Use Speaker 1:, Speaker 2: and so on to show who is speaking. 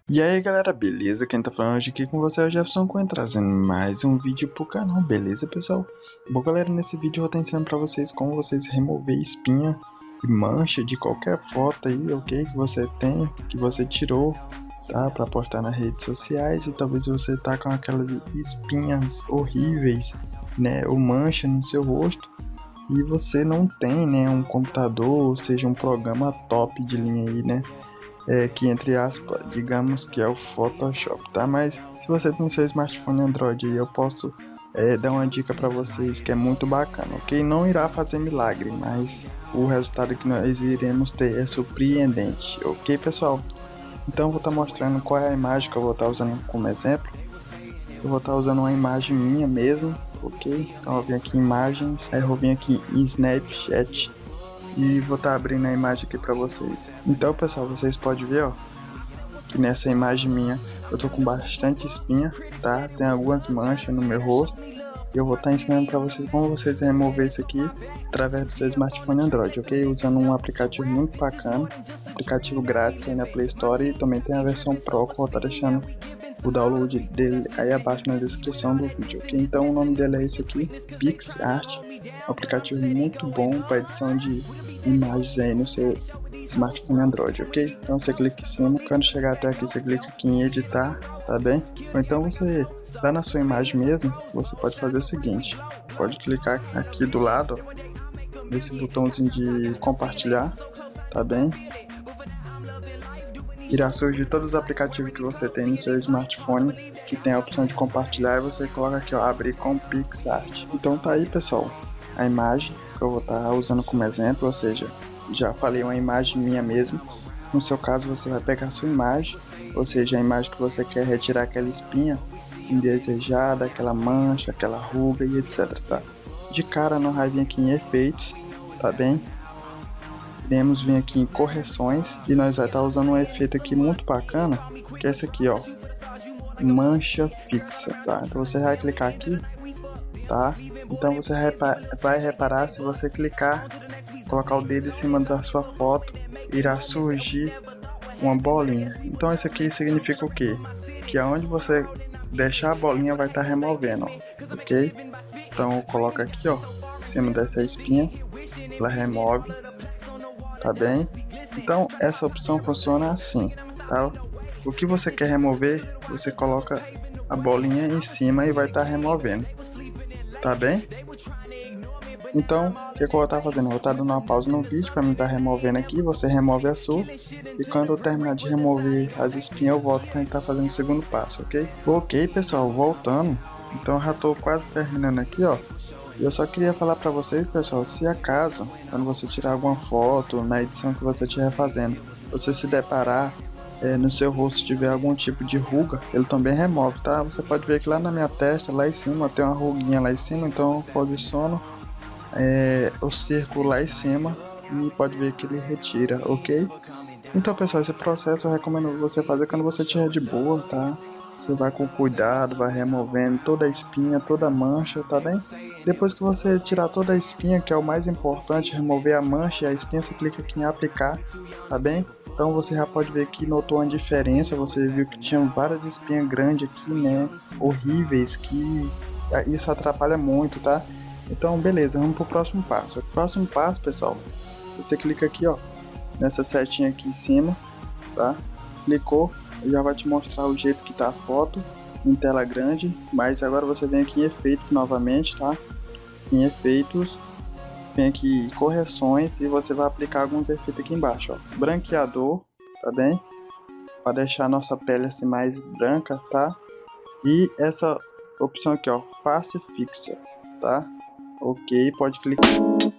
Speaker 1: E aí galera, beleza? Quem tá falando hoje aqui com você é o Jefferson Coen, trazendo mais um vídeo pro canal, beleza pessoal? Bom galera, nesse vídeo eu vou estar ensinando pra vocês como vocês remover espinha e mancha de qualquer foto aí, ok? Que você tem, que você tirou, tá? Pra postar nas redes sociais, e talvez você tá com aquelas espinhas horríveis, né? Ou mancha no seu rosto, e você não tem, né? Um computador, ou seja, um programa top de linha aí, né? Que entre aspas, digamos que é o Photoshop, tá? Mas se você tem seu smartphone Android aí, eu posso dar uma dica para vocês que é muito bacana, ok? Não irá fazer milagre, mas o resultado que nós iremos ter é surpreendente, ok pessoal? Então eu vou estar mostrando qual é a imagem que eu vou estar usando como exemplo. Eu vou estar usando uma imagem minha mesmo, ok? Então eu vim aqui em imagens, aí eu vou vir aqui em Snapchat e vou estar abrindo a imagem aqui para vocês. Então pessoal, vocês podem ver, ó, que nessa imagem minha eu tô com bastante espinha, tá? Tem algumas manchas no meu rosto. E eu vou estar ensinando para vocês como vocês remover isso aqui através do seu smartphone Android, ok? Usando um aplicativo muito bacana, aplicativo grátis aí na Play Store, e também tem a versão Pro que eu vou estar deixando o download dele aí abaixo na descrição do vídeo, ok? Então o nome dele é esse aqui, PixArt, um aplicativo muito bom para edição de imagens aí no seu smartphone Android, ok? Então você clica em cima, quando chegar até aqui você clica aqui em editar, tá bem? Ou então você, lá na sua imagem mesmo, você pode fazer o seguinte, pode clicar aqui do lado, ó, nesse botãozinho de compartilhar, tá bem? Irá surgir todos os aplicativos que você tem no seu smartphone que tem a opção de compartilhar, e você coloca aqui, ó, abrir com PixArt. Então tá aí pessoal, a imagem que eu vou estar usando como exemplo, ou seja, já falei uma imagem minha mesmo. No seu caso você vai pegar a sua imagem, ou seja, a imagem que você quer retirar aquela espinha indesejada, aquela mancha, aquela ruga e etc, tá? De cara não vai vir aqui em efeitos, tá bem? Iremos vir aqui em correções e nós vai estar usando um efeito aqui muito bacana, que é esse aqui, ó, mancha fixa, tá? Então você vai clicar aqui, tá? Então você vai reparar, se você clicar, colocar o dedo em cima da sua foto, irá surgir uma bolinha. Então isso aqui significa o quê? Que aonde você deixar a bolinha vai estar removendo, ó, ok? Então eu coloco aqui, ó, em cima dessa espinha, ela remove, tá bem? Então essa opção funciona assim, tá? O que você quer remover, você coloca a bolinha em cima e vai estar removendo, tá bem? Então, o que eu vou estar fazendo? Eu vou estar dando uma pausa no vídeo para mim estar removendo aqui. Você remove a sua, e quando eu terminar de remover as espinhas, eu volto para estar fazendo o segundo passo, ok? Ok, pessoal, voltando. Então, eu já estou quase terminando aqui, ó. E eu só queria falar para vocês, pessoal, se acaso, quando você tirar alguma foto na edição que você estiver fazendo, você se deparar no seu rosto tiver algum tipo de ruga, ele também remove, tá? Você pode ver que lá na minha testa, lá em cima, tem uma ruguinha lá em cima, então eu posiciono o círculo lá em cima e pode ver que ele retira, ok? Então pessoal, esse processo eu recomendo você fazer quando você estiver de boa, tá? Você vai com cuidado, vai removendo toda a espinha, toda a mancha, tá bem? Depois que você tirar toda a espinha, que é o mais importante, remover a mancha e a espinha, você clica aqui em aplicar, tá bem? Então você já pode ver que notou uma diferença, você viu que tinha várias espinhas grandes aqui, né? Horríveis, que isso atrapalha muito, tá? Então beleza, vamos pro próximo passo. O próximo passo, pessoal, você clica aqui, ó, nessa setinha aqui em cima, tá? Clicou, já vai te mostrar o jeito que tá a foto em tela grande, mas agora você vem aqui em efeitos novamente, tá? Em efeitos, vem aqui em correções e você vai aplicar alguns efeitos aqui embaixo, ó. Branqueador, tá bem? Para deixar a nossa pele assim mais branca, tá? E essa opção aqui, ó, face fixa, tá? Ok, pode clicar.